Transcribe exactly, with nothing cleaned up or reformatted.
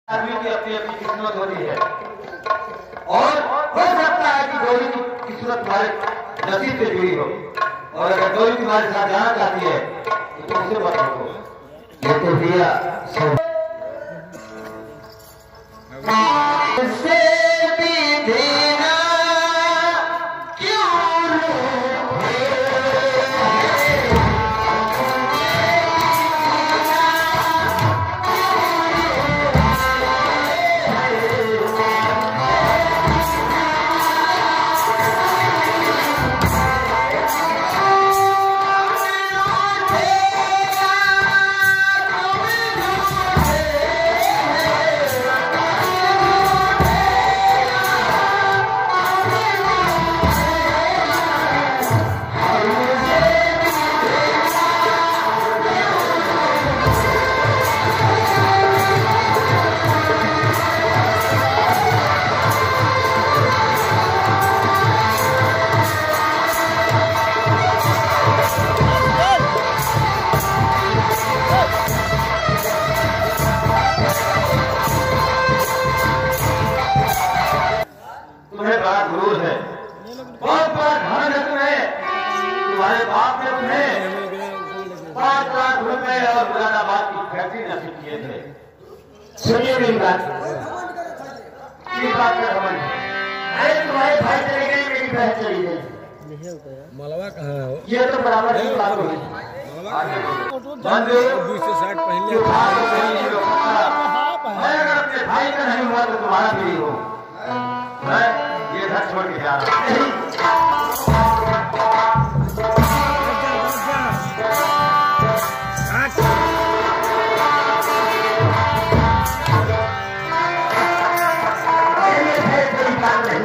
आदमी की अपनी अपनी किस्मत होती है और हो सकता है कि गौरी की किस्मत तुम्हारे नसीब से जुड़ी हो, और अगर गौरी तुम्हारे साथ जाना चाहती है तो तुम उसे मत रोको। ये तो दिया से भी देना गुरूर है, बहुत बड़ा धन है तुम्हें, तुम्हारे बाप ने तुम्हें पांच लाख रुपए और मुरादाबाद की फैक्ट्री नसीब किए थे। सुनिए मेरी बात, बात का समझ, अरे तुम्हारे भाई चले गए, मेरी बहन चली गई, मलवा कहाँ है? ये तो बराबर की बात होगी। मैं अगर अपने भाई का नहीं हुआ तो तुम्हारा भी हो। मैं ये घर छोड़ के जा रहा हूँ। कोई बात नहीं।